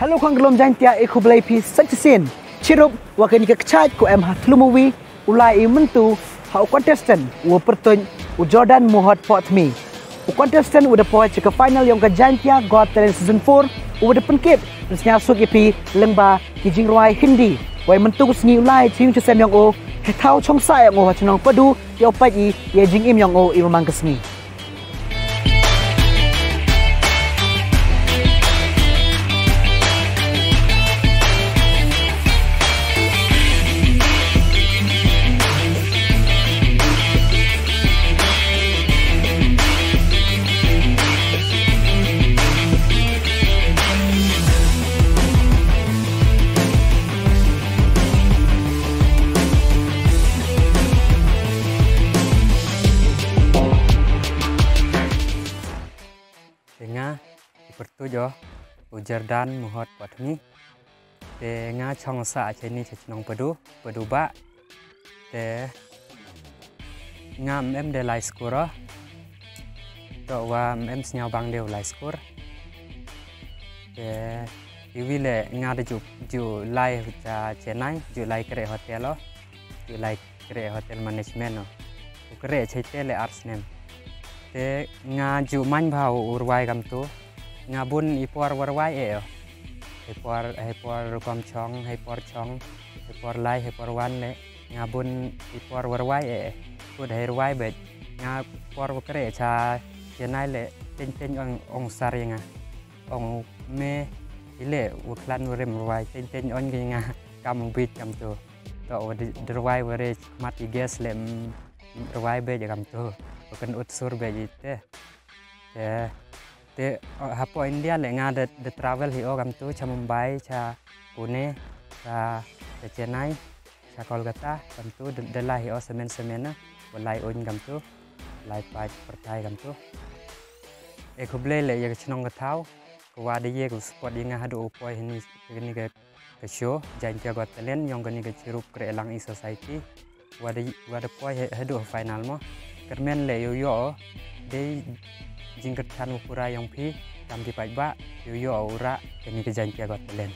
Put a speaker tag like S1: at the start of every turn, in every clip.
S1: Halo kong gelom jantia aku belai pi saksin. Cirup wakan ke kecaj ku em hatlumawi ulai mentu hau contestant u pertun u Jordan Muhammad Potmi. U contestant u depois ke final yang ke jantia Got Talent season 4 u de penkip resnya suk ipi lengba kijing ruai Hindi. Wai mentu sni ulai cium cusem yang o hetau chong sai yang o chnong padu yo pai ye jing im yang o i mamang kesni.
S2: Nga pertujuh Jordan Muhammad Potmi te nga chong sa cheni chnong padu ba te nga em de lai skura to wa em snyao bang de lai skur te iwile nga de ju lai cha Chennai ju lai kre hotel lo ju lai kre hotel management no kre chaite le arts nem te nga ju man bhau urwai kam tu nga bun ipor warwai epor kom chong epor chong epor lai epor wan le nga bun ipor warwai ku dai warwai be nga por kre cha Chennai le ten ong sar nga ong me ile uklan rem warwai ten on nga kam bit kam tu to warwai ware mati gas le warwai be kam tu bukan utsur begitu te hapo India le nga de travel hi ogam tu cha Mumbai cha Pune cha Chennai cha Kolkata kam tu de la hi o semen na walai on kam tu lai pa pertai kam tu e khuble le ye chnong ka thau ko wa de ye ko sport ye nga hadu upoi ni ke show Jantia Got Talent yong ni ke cirup kre lang i society wa de poi hadu final mo kermen le yo de jingkat kan pura yang pi tam di ba yo ura kini ke Jantia Got Talent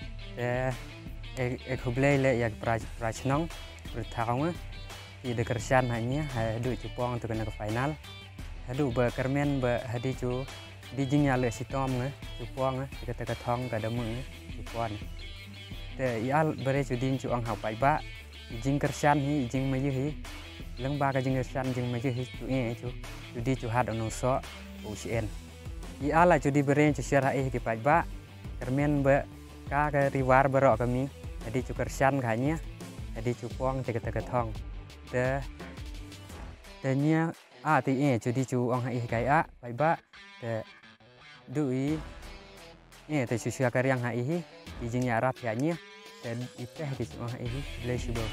S2: khuble le yak prachnong berthang di de kersian hanya hadu cupong tu kena ke final hadu be kermen be hadi cu di jingnya le sitom nge cupong ke te thong ka demu cupon te ial bere cu din cu ang hau ba jing kersian hi jing mayu hi leng ba ka jing kersian jing mayu hi cu cu di cu had ono so UCN i ala cu di bere cu syarah ki ba kermen be ka riwar berok kami jadi cu kersian kanya jadi cupong te thong te nya ti cu di cu ong hai kai ba te dui te cu sia karyang hai hi jing ya rap ya nya te ipeh ki ong hai bless you.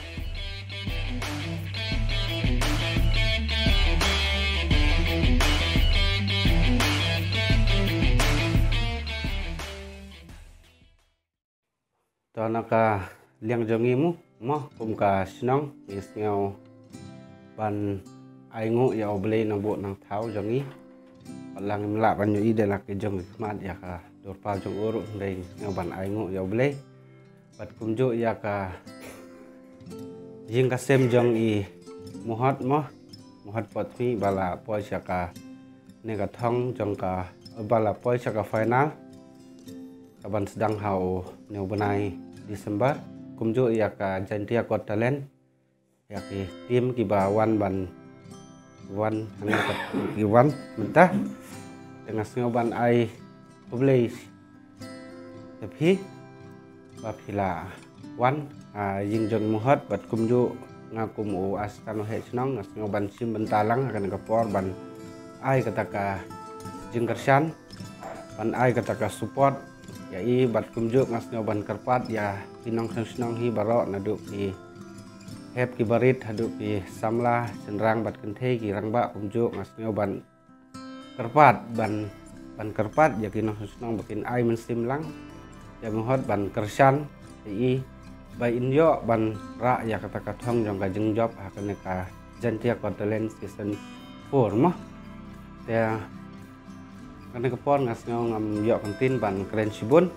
S3: Tanaka liang jongimu mo kumka sinong isngau ban aingu ya oble nang bo nang thau jongi lang mla ban yoi de lak jong mat ya ka dorpa jong uru dei ngau ban aingu ya oble bat kumjo ya ka jing ka sem jong i muhat Potmi bala poi ka ne ka thong jong ka bala poi ka final kaban sedang hau neu benai Desember kumjo ya ka Jantia Got Talent ya ki tim ki ba wan hanya ki wan mentah dengan ngau ban ai publish tapi bapila wan jing jong muhat bat kumjo ngakum u astano he chnong ngau ban sim bentalang akan ka por ban ai kata ka jing kersan ban ai kata ka support ya i bat kumjuk ngas ban karpat ya pinong senang hi barok naduk ki hep ki barit haduk ki samla cenrang bat kenthe ki rangba kumjuk ngas ban karpat ban karpat ya kinong senang bakin ai mensim lang ya mohot ban kersan i bai inyo ban ra ya kata kathong jong ka jeng job hakane ka Jantia Got Talent season 4 mah ya Karena kepon ngas ngau ngam yok kentin ban keren sibun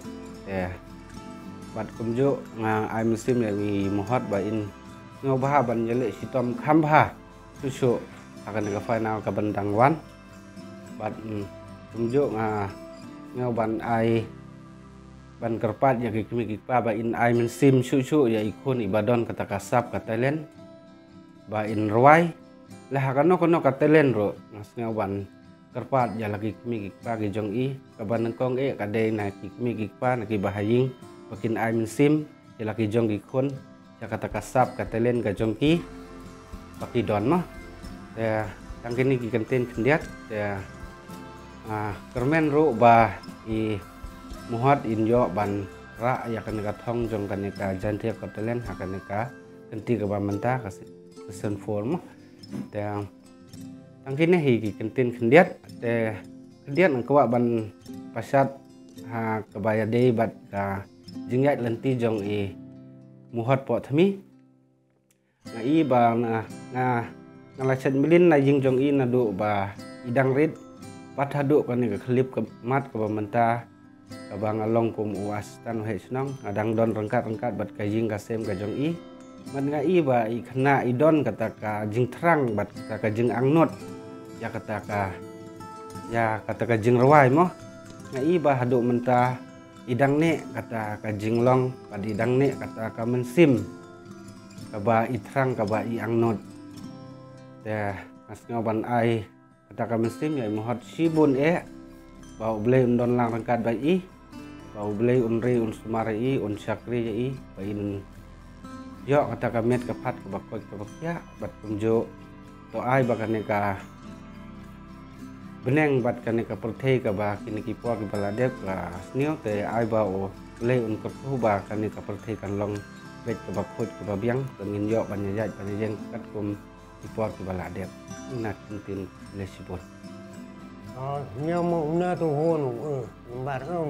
S3: บัดกุมจุงาไอมิซิมอย่างมีมหอดบาอินเงาบ้าบันยเลสิตอมคำบ้าสุakan ke final ke bentang wan bat tunjuk ngau ban ai ban kerpat ya kiki pa ba in ai men sim su ya ikun ibadon kata kasap kata len ba in ruai lah kono ka telen ro ngas ngau ban kerpat ya lagi kiki pa ki jong i ka ban kong ka de na kiki pa na ki bahaying bakin ai men sim ya lagi jong ikun ya kata kasap kata len ka jong ki baki don mah tang kini gigantin kendiat kermen ru ba i muhat injo ban ra ya kan ka thong jong kan ka jantia ko telen hakan ka kenti ka ba menta ka sen form tang kini hi gigantin kendiat kendiat ang kwa ban pasat ha kabaya dei bat ka jingat lenti jong i muhat po thmi na i ba na ngalasan milin na jing jong i na do ba idang rit pat hadu kan ni klip ke mat ke bamenta ka bang along kum uas tan he snong adang don rengkat bat ka jing ka sem ka jong i man nga i ba i khna i don kata ka jing trang bat kata ka jing angnot ya kata ka jing rawai mo nga i ba hadu menta idang ne kata ka jing long pad idang ne kata ka mensim ka ba i trang ka ba i angnot asngaw ban ai kata kami sim ya mohot sibun bau beli don lang rangkat bai bau beli unri un sumari un syakri i bain yo kata kami kepat ke bakoi ke bakya bat kunjo to ai bakane ka beneng bat kane ka perthei ka ba kini ki po ki baladep ka snio te ai bau beli un kepu ba kane ka perthei kan long bet ke bakoi ke babiang tengin yo banyak banyak kat kum Ipor ke bala dia nak penting lesibon.
S4: Nya mau na tu honu lembar on.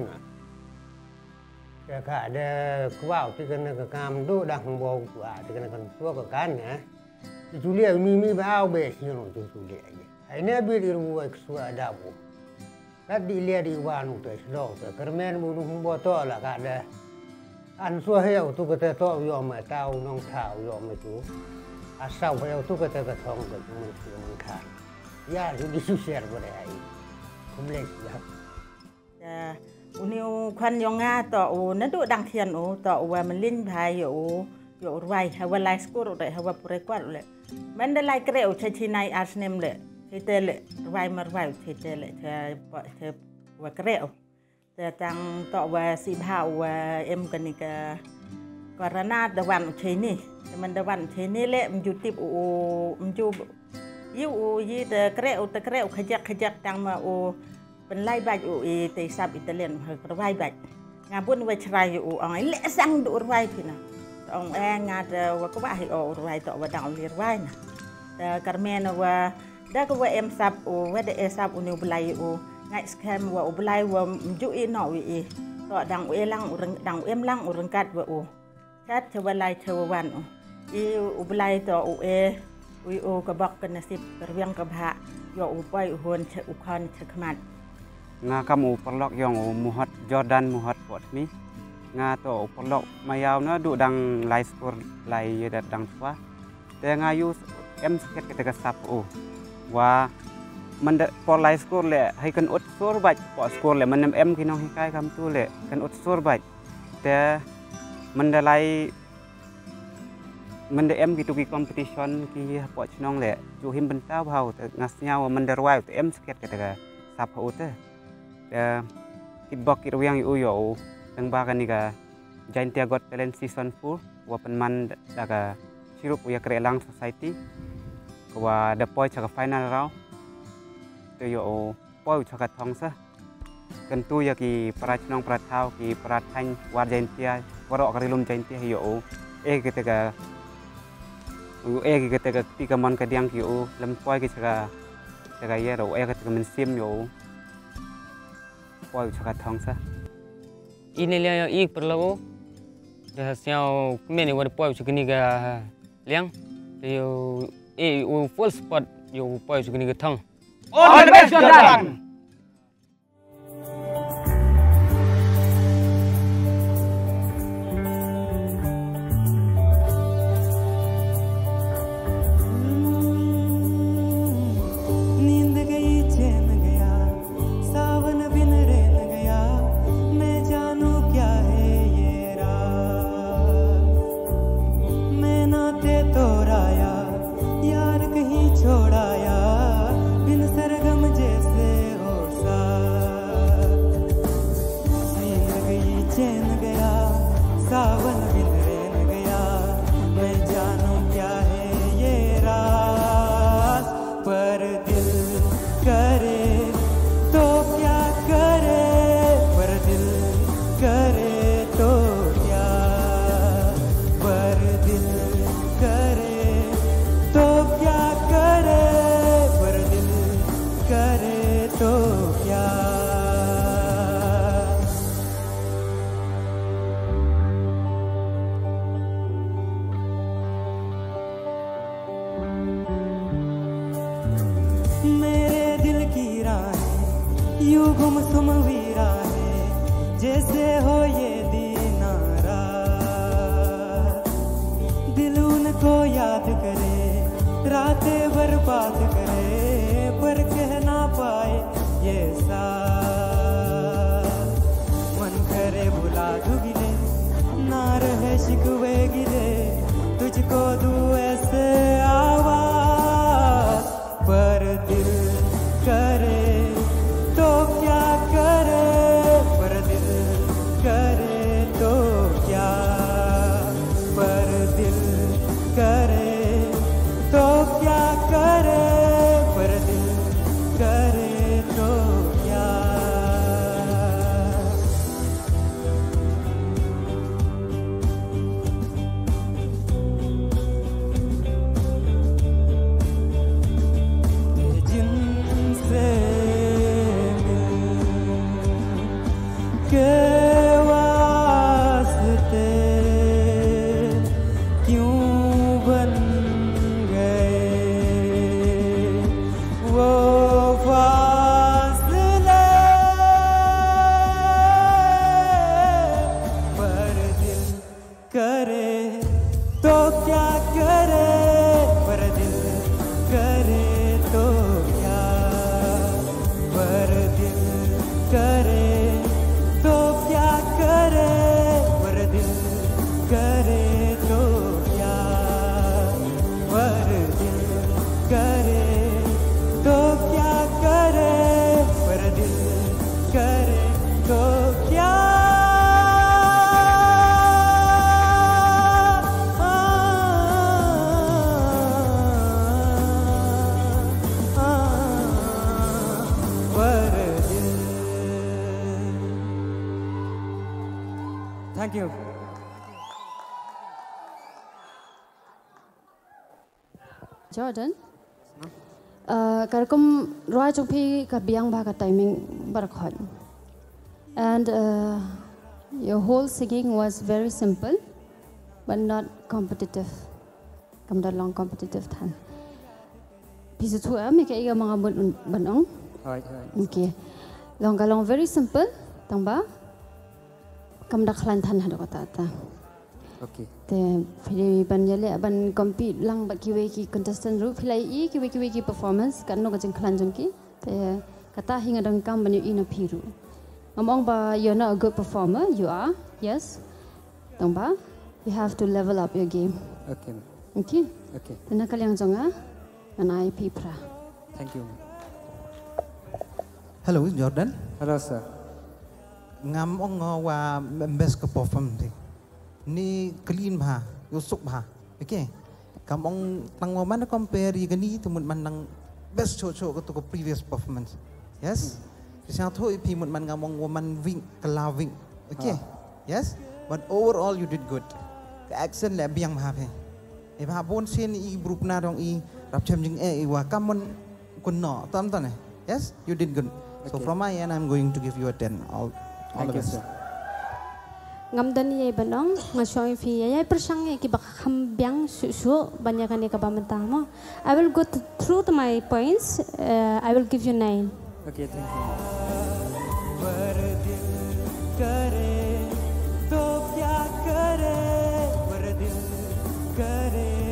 S4: Ka ada kuau ti kan ka kam do dah bo wa ti kan kan tua ka kan ya. Ti julia mi bau be si no tu julia ye. Ai ne bi di ru ek su ada bu. Ka di lia di wanu te lo te kermen bu nu bo to la ka ada. An su heu tu ka te to yo ma tau nong thao yo ma tu. Asal bayau tu kata thong ke mengkhan ya jadi susah boleh ai kompleks ya
S5: uniu khan yonga to na du dang thian to wa man lin bhai yo rai hawa lai school de hawa pure kwat le man de lai kreu chi nai asnem le chi te le rai mar rai chi te le che wa kreu te tang to wa si bha wa em kanika karena dawan chi niมันตะวันเทนี่แหละมันอยู่ติบมันอยู่ยิ่ยี่แต่เกลียวขยักจังมาเป็นไล่ใบแต่ซับอิตาเลียนเขาไล่ใบงานบุญไว้ชายอ๋อเละสั่งดูไว้พี่นะองงานว่าก็ว่าให้ไว้ต่อว่าดังเรียนไว้นะแต่การแม่นว่าได้ก็ว่าเอ็มซับว่าได้ซับนิวบไลไงสแคมว่าบไลว่ามันอยู่อีหน่อยต่อดังลังดังเอ็มลังรังกัดว่าชัดเทวไลเทววันอุบไลต่อกระบอกกันนะสิกระเวียงกระบะยออุปอยอุหนอุคอนเชขมัด
S2: งาคำอุปลอกยองมุฮัดจอร์แดนมุฮัดปอดนี้งาต่ออุปลอกมายาวนะดูดังไลสกอร์ไลยดัดดังสวะแต่งายุเอ็มสเก็ตกระตกสับว่ามันพอไลสกอร์เลยให้กันอดสโลบัดพอสกอร์เลยมันเอ็มกินเอาให้ใกล้คำตัวเลยกันอดสโลบัดแต่มันได้ไลมันได้เอ็มgitu ki competition ki pok chnong le chu him bentau bau te ngasnya man da rwai te em sket kata ka sap hu te ki bok ki yang yo tang ba kan ni ka Jaintia Got Talent season 4 wa penman da ka sirup ya Krelang Society wa da poi cha ka final rau te yo poi cha ka thong sa kan tu ya ki pra chnong pra thau ki pra thang wa Jaintia wa ro ka rilum Jaintia yo kita ka kita tiga man kadiang ki lempoi ki jaga ya ro kita mensim yo poi jaga thong sa
S6: ini liang ik perlu dah siau meni wad poi chukini ga liang yo full spot yo poi chukini ga thong
S1: all the best Jordan
S7: यूं गुमसुम वीरा है जैसे हो ये दीनारा दिल उनको याद करे रातें बर्बाद करे पर कह ना पाए ये साथ मन करे भुला दूं गिले ना रहे शिकवे गिले तुझको दूं ऐसे आवाज पर दिल करे तो क्या करे पर दिल करे तो क्या पर दिल करे तो क्या करे पर दिल करे तो क्या जिनसे के वास्ते क्यों बन वो फासले पर दिल करे तो क्या करे पर दिल करे तो क्या पर दिल करे तो क्या करे पर दिल करे तो क्या पर दिल करे तो क्या करे पर दिल करे तो क्या पर दिल
S2: Thank you.
S8: Jordan. Karakum roy chungpi karbiang ba ka timing barakhon. And your whole singing was very simple, but not competitive. Kam da long competitive than. Pisu tu am ke iga mga banong.
S2: Hai.
S8: Okay. Long galong very simple. Tangba. Kam da khlan than hado kata ta.
S2: Okay.
S8: Te phili ban yale ban compete lang ba kiwe ki contestant ru philai I kiwe ki performance kan no gajing khlan jong ki te kata hinga dang kam ban ina phiru among ba you're not a good performer you are yes tong ba you have to level up your game
S2: Okay.
S8: okay
S2: Okay.
S8: tena kalyang jonga anai pipra
S2: Thank you.
S9: Hello Jordan
S2: Hello sir.
S9: ngam ong wa best ka perform ni clean bha yusuk bha okay kam ong tang man compare gani tumun man nang best show ko to previous performance yes siang thoi pi mun man ngam ong woman wing kalaving okay yes but overall you did good the accent le biang bha phe e bha bon sen I group na dong I rap chem jing e wa kam mon kun no tam tan yes you did good so from my end I'm going to give you a 10 all
S2: Thank
S9: of
S2: you
S9: us
S2: sir.
S10: Ngam dan ye banong ngasoi fi ye persang ye ki bakam biang su banyakan ye kabamenta mo. I will go through to my points. I will give you 9.
S2: Okay, thank you.
S7: पर दिल करे तो क्या करे पर दिल करे